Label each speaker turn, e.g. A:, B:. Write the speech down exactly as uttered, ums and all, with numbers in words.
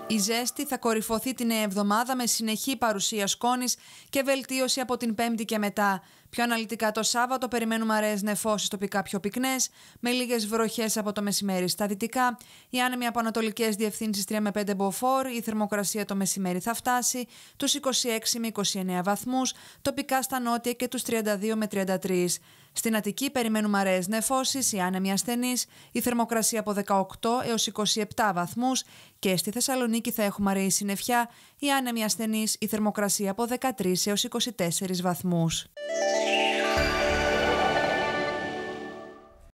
A: Η ζέστη θα κορυφωθεί την νέα εβδομάδα με συνεχή παρουσία σκόνης και βελτίωση από την Πέμπτη και μετά. Πιο αναλυτικά το Σάββατο περιμένουμε αραιές νεφώσεις τοπικά πιο πυκνές, με λίγες βροχές από το μεσημέρι στα δυτικά. Οι άνεμοι από ανατολικές διευθύνσεις τρία με πέντε μποφόρ, η θερμοκρασία το μεσημέρι θα φτάσει τους είκοσι έξι με είκοσι εννέα βαθμούς, τοπικά στα νότια και τους τριάντα δύο με τριάντα τρία. Στην Αττική περιμένουμε αραιές νεφώσεις, οι άνεμοι ασθενείς, η θερμοκρασία από δεκαοκτώ έως είκοσι επτά βαθμούς και στη Θεσσαλονίκη θα έχουμε αραιή συννεφιά, οι άνεμοι ασθενείς, η θερμοκρασία από δεκατρείς έως είκοσι τέσσερις βαθμούς.